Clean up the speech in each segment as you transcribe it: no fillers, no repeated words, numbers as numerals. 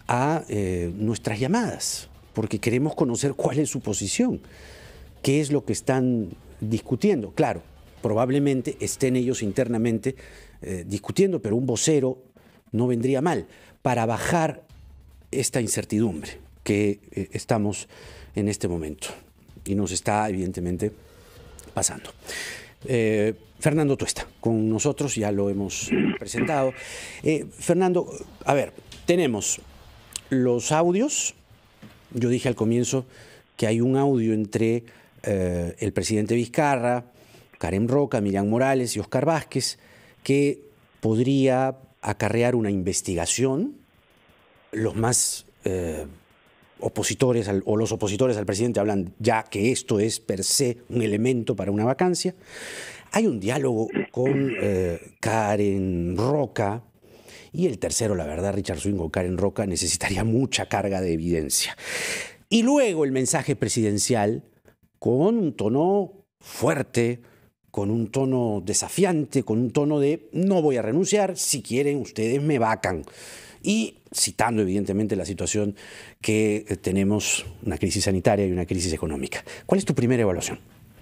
a nuestras llamadas, porque queremos conocer cuál es su posición, qué es lo que están discutiendo. Claro, probablemente estén ellos internamente discutiendo, pero un vocero no vendría mal para bajar esta incertidumbre que estamos en este momento y nos está evidentemente pasando. Fernando Tuesta, con nosotros, ya lo hemos presentado. Fernando, a ver, tenemos los audios. Yo dije al comienzo que hay un audio entre el presidente Vizcarra, Karen Roca, Miriam Morales y Oscar Vázquez, que podría acarrear una investigación. Los más opositores o los opositores al presidente hablan ya que esto es per se un elemento para una vacancia. Hay un diálogo con Karen Roca, y el tercero, la verdad, Richard Swing con Karen Roca, necesitaría mucha carga de evidencia. Y luego el mensaje presidencial con un tono fuerte, con un tono desafiante, con un tono de no voy a renunciar, si quieren ustedes me vacan. Y citando evidentemente la situación que tenemos, una crisis sanitaria y una crisis económica. ¿Cuál es tu primera evaluación?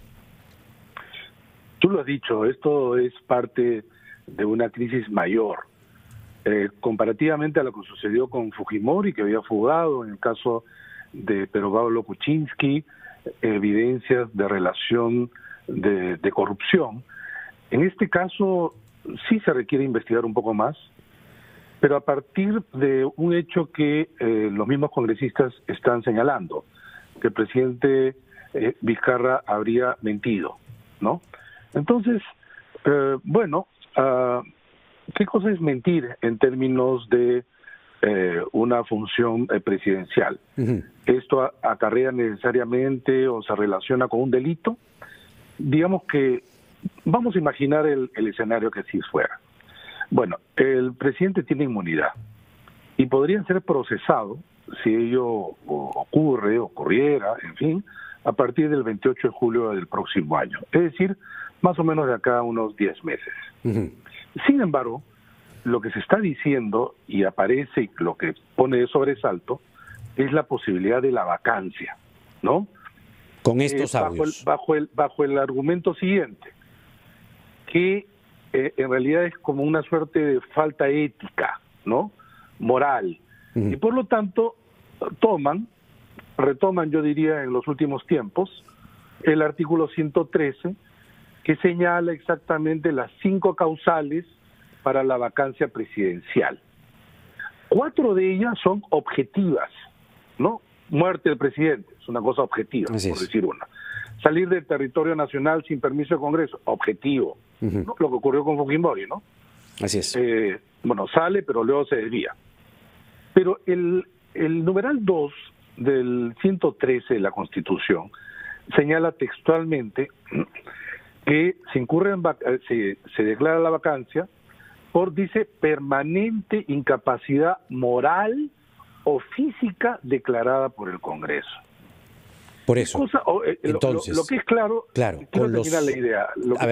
Tú lo has dicho, esto es parte de una crisis mayor. Comparativamente a lo que sucedió con Fujimori, que había fugado, en el caso de Pedro Pablo Kuczynski, evidencias de relación de corrupción. En este caso sí se requiere investigar un poco más, pero a partir de un hecho que los mismos congresistas están señalando, que el presidente Vizcarra habría mentido, ¿no? Entonces, ¿qué cosa es mentir en términos de una función presidencial? ¿Esto acarrea necesariamente o se relaciona con un delito? Digamos que vamos a imaginar el escenario que sí fuera. Bueno, el presidente tiene inmunidad y podría ser procesado si ello ocurriera, en fin, a partir del 28 de julio del próximo año. Es decir, más o menos de acá a unos 10 meses. Sin embargo, lo que se está diciendo y aparece y lo que pone de sobresalto es la posibilidad de la vacancia, ¿no? Con estos audios. Bajo el argumento siguiente, que en realidad es como una suerte de falta ética, ¿no? Moral. Y por lo tanto, retoman, yo diría, en los últimos tiempos, el artículo 113, que señala exactamente las 5 causales para la vacancia presidencial. 4 de ellas son objetivas, ¿no? Muerte del presidente, es una cosa objetiva, por decir una. Salir del territorio nacional sin permiso de Congreso, objetivo, ¿no? Lo que ocurrió con Fujimori, ¿no? Así es. Sale, pero luego se desvía. Pero el numeral 2 del 113 de la Constitución señala textualmente que se declara la vacancia por, dice, permanente incapacidad moral o física declarada por el Congreso. Por eso. Entonces, lo que es claro, quiero terminar la idea.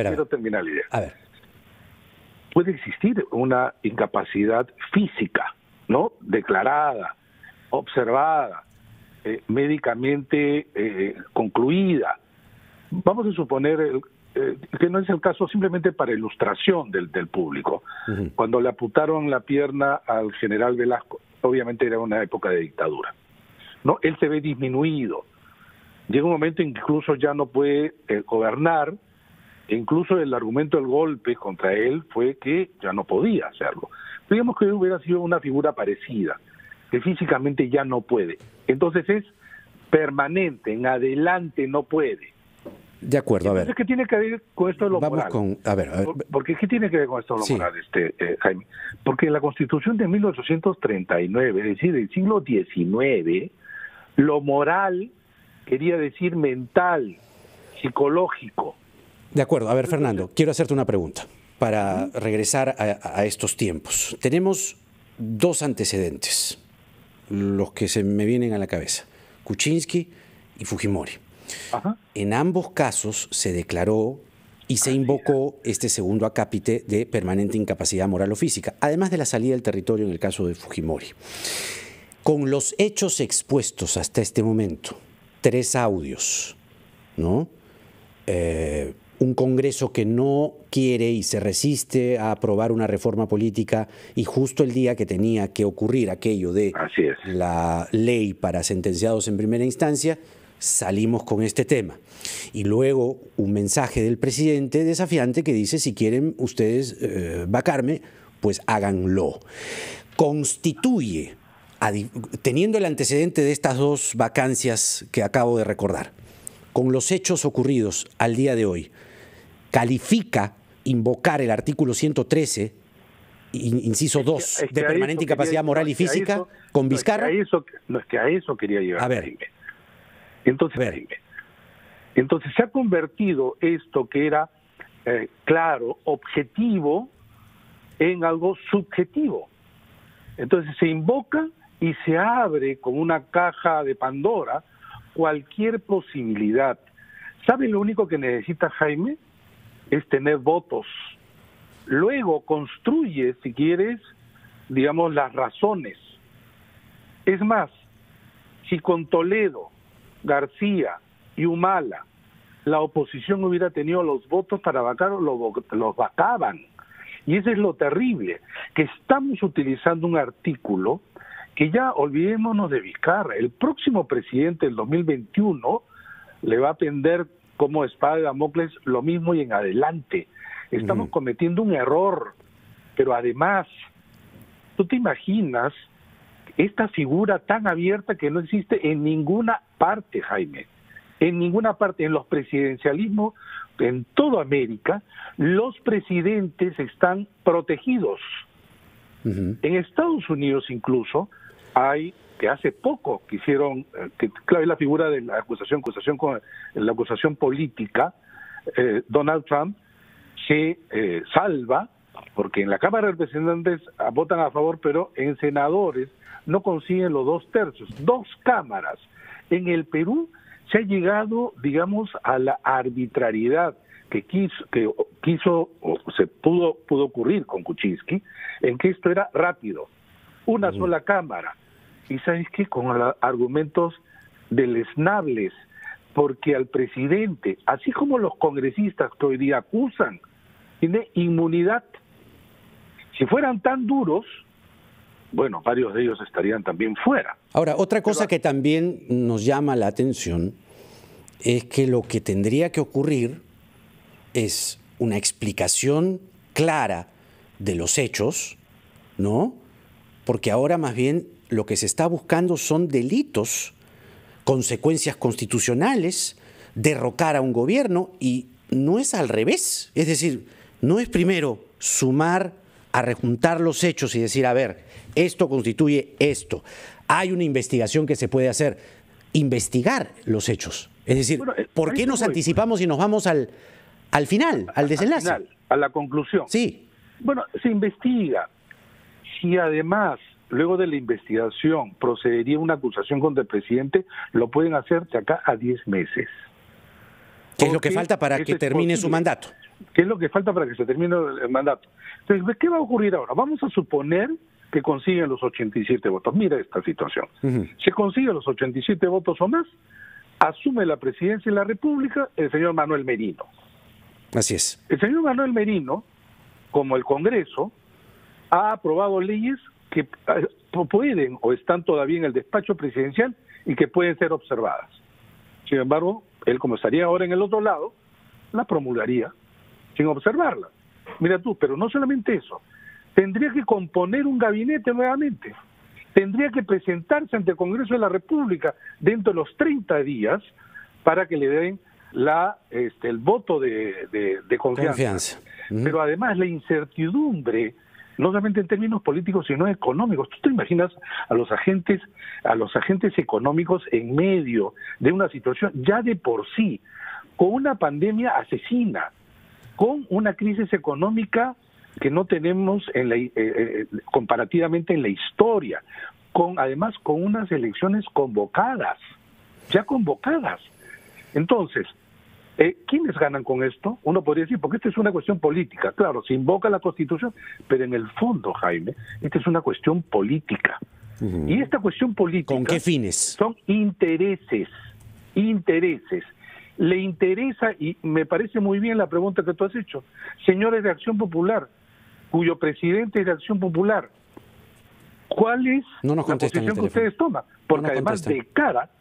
A ver. Puede existir una incapacidad física, ¿no? Declarada, observada, médicamente concluida. Vamos a suponer que no es el caso, simplemente para ilustración del público. Cuando le amputaron la pierna al general Velasco, obviamente era una época de dictadura, ¿no? Él se ve disminuido. Llega un momento en que incluso ya no puede gobernar, e incluso el argumento del golpe contra él fue que ya no podía hacerlo. Digamos que hubiera sido una figura parecida, que físicamente ya no puede. Entonces es permanente, en adelante no puede. De acuerdo, Entonces, ¿qué tiene que ver con esto de lo moral? A ver. Porque ¿qué tiene que ver con esto de lo moral, Jaime? Porque la Constitución de 1839, es decir, del siglo XIX, lo moral quería decir mental, psicológico. De acuerdo. A ver, Fernando, quiero hacerte una pregunta para regresar a estos tiempos. Tenemos 2 antecedentes, los que se me vienen a la cabeza: Kuczynski y Fujimori. En ambos casos se declaró y se invocó este segundo acápite de permanente incapacidad moral o física, además de la salida del territorio en el caso de Fujimori. Con los hechos expuestos hasta este momento, 3 audios, ¿no? Un Congreso que no quiere y se resiste a aprobar una reforma política, y justo el día que tenía que ocurrir aquello de la ley para sentenciados en primera instancia, salimos con este tema. Y luego un mensaje del presidente desafiante que dice: si quieren ustedes vacarme, pues háganlo. Constituye, teniendo el antecedente de estas 2 vacancias que acabo de recordar, con los hechos ocurridos al día de hoy, califica invocar el artículo 113, inciso 2, de permanente incapacidad moral y física, con Vizcarra. No es que a eso quería llegar. A ver. Entonces, entonces se ha convertido esto que era, claro, objetivo, en algo subjetivo. Entonces se invoca y se abre como una caja de Pandora cualquier posibilidad. ¿Sabe lo único que necesita Jaime? Es tener votos. Luego construye, si quieres, digamos, las razones. Es más, si con Toledo, García y Humala la oposición hubiera tenido los votos para vacar, los vacaban. Y eso es lo terrible, que estamos utilizando un artículo que ya olvidémonos de Vizcarra. El próximo presidente del 2021 le va a pender como espada de Damocles lo mismo y en adelante. Estamos cometiendo un error, pero además, ¿tú te imaginas esta figura tan abierta que no existe en ninguna parte, Jaime? En ninguna parte. En los presidencialismos, en toda América, los presidentes están protegidos. En Estados Unidos incluso hay, que hace poco quisieron, que claro, es la figura de la acusación con la acusación política, Donald Trump se salva, porque en la Cámara de Representantes votan a favor, pero en senadores no consiguen los 2/3, 2 cámaras. En el Perú se ha llegado, digamos, a la arbitrariedad que pudo ocurrir con Kuczynski, en que esto era rápido, una sola cámara. Y ¿sabes qué? Con argumentos deleznables, porque al presidente, así como los congresistas que hoy día acusan, tiene inmunidad. Si fueran tan duros, bueno, varios de ellos estarían también fuera. Ahora, otra cosa que también nos llama la atención es que lo que tendría que ocurrir es una explicación clara de los hechos, ¿no? Porque ahora más bien lo que se está buscando son delitos, consecuencias constitucionales, derrocar a un gobierno, y no es al revés. Es decir, no es primero sumar, a rejuntar los hechos y decir, a ver, esto constituye esto. Hay una investigación que se puede hacer, investigar los hechos. Es decir, bueno, ¿por qué nos anticipamos y nos vamos al final, al desenlace? Al final, a la conclusión. Sí. Bueno, se investiga. Si además, luego de la investigación, procedería una acusación contra el presidente, lo pueden hacer de acá a 10 meses. ¿Qué es lo que falta para que termine su mandato? ¿Qué es lo que falta para que se termine el mandato? Entonces, ¿qué va a ocurrir ahora? Vamos a suponer que consiguen los 87 votos. Mira esta situación. Se consiguen los 87 votos o más, asume la presidencia de la República el señor Manuel Merino. Así es. El señor Manuel Merino, como el Congreso, ha aprobado leyes que pueden o están todavía en el despacho presidencial y que pueden ser observadas. Sin embargo, él, como estaría ahora en el otro lado, la promulgaría sin observarla. Mira tú, pero no solamente eso, tendría que componer un gabinete nuevamente, tendría que presentarse ante el Congreso de la República dentro de los 30 días para que le den el voto de confianza. Pero además la incertidumbre, no solamente en términos políticos, sino económicos. ¿Tú te imaginas a los agentes económicos en medio de una situación ya de por sí, con una pandemia asesina, con una crisis económica que no tenemos comparativamente en la historia, además con unas elecciones ya convocadas? Entonces, ¿quiénes ganan con esto? Uno podría decir, porque esta es una cuestión política. Claro, se invoca la Constitución, pero en el fondo, Jaime, esta es una cuestión política. Y esta cuestión política... ¿Con qué fines? Son intereses. Le interesa, y me parece muy bien la pregunta que tú has hecho, señores de Acción Popular, cuyo presidente es de Acción Popular, ¿cuál es la posición que ustedes toman? Porque además de cara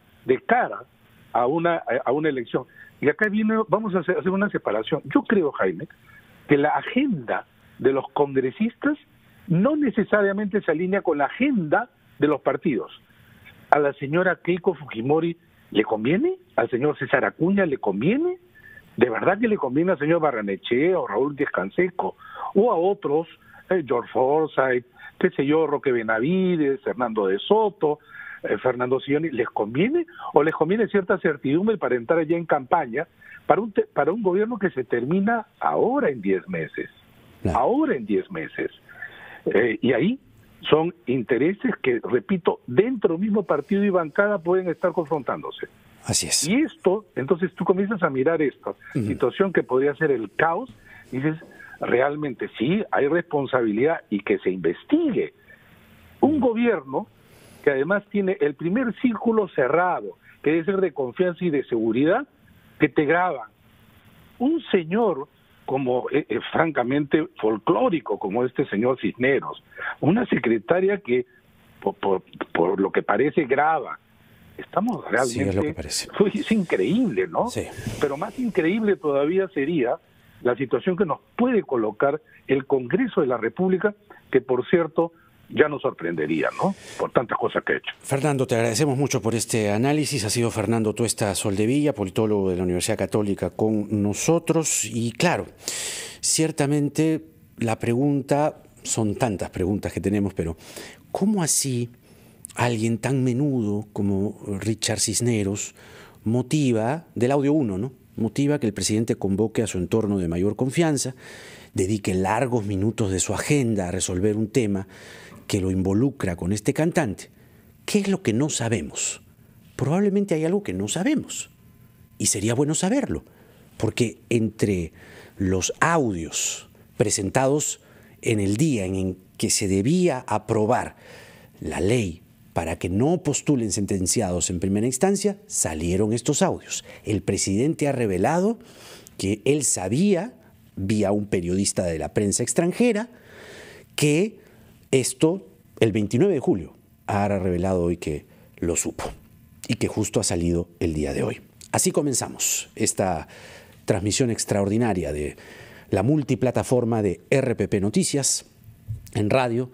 a una elección, y acá vamos a hacer una separación. Yo creo, Jaime, que la agenda de los congresistas no necesariamente se alinea con la agenda de los partidos. A la señora Keiko Fujimori ¿le conviene? ¿Al señor César Acuña le conviene? ¿De verdad que le conviene al señor Barrenechea o Raúl Díaz Canseco? O a otros, George Forsyth, qué sé yo, Roque Benavides, Fernando de Soto, Fernando Silloni, ¿les conviene? ¿O les conviene cierta certidumbre para entrar ya en campaña para un gobierno que se termina ahora en 10 meses? Claro. Ahora en 10 meses. Y ahí son intereses que, repito, dentro del mismo partido y bancada pueden estar confrontándose. Así es. Y esto, entonces tú comienzas a mirar esta situación que podría ser el caos, y dices, realmente sí, hay responsabilidad y que se investigue. Un gobierno que además tiene el primer círculo cerrado, que debe ser de confianza y de seguridad, que te graban. Un señor como francamente folclórico, como este señor Cisneros, una secretaria que por lo que parece graba. Estamos realmente... Sí, es lo que parece. Es increíble, ¿no? Sí. Pero más increíble todavía sería la situación que nos puede colocar el Congreso de la República, que por cierto ya nos sorprendería, ¿no? Por tantas cosas que ha hecho. Fernando, te agradecemos mucho por este análisis. Ha sido Fernando Tuesta Soldevilla, politólogo de la Universidad Católica, con nosotros. Y claro, ciertamente la pregunta, son tantas preguntas que tenemos, pero ¿cómo así alguien tan menudo como Richard Cisneros motiva, del audio 1, ¿no? Motiva que el presidente convoque a su entorno de mayor confianza, dedique largos minutos de su agenda a resolver un tema que lo involucra con este cantante? ¿Qué es lo que no sabemos? Probablemente hay algo que no sabemos, y sería bueno saberlo, porque entre los audios presentados en el día en que se debía aprobar la ley para que no postulen sentenciados en primera instancia, salieron estos audios. El presidente ha revelado que él sabía, vía un periodista de la prensa extranjera, que esto, el 29 de julio, ha revelado hoy que lo supo y que justo ha salido el día de hoy. Así comenzamos esta transmisión extraordinaria de la multiplataforma de RPP Noticias, en radio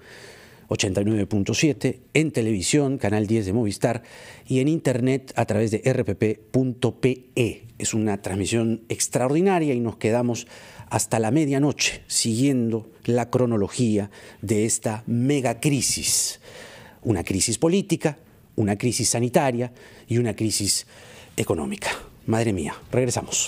89.7, en televisión, canal 10 de Movistar, y en internet a través de rpp.pe. Es una transmisión extraordinaria y nos quedamos hasta la medianoche siguiendo la cronología de esta megacrisis. Una crisis política, una crisis sanitaria y una crisis económica. Madre mía, regresamos.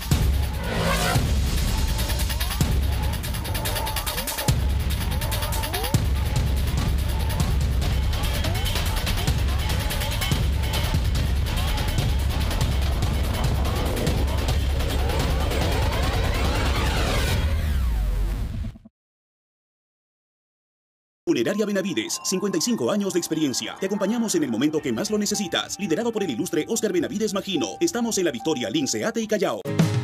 Funeraria Benavides, 55 años de experiencia. Te acompañamos en el momento que más lo necesitas. Liderado por el ilustre Óscar Benavides Magino. Estamos en La Victoria, Linceate y Callao.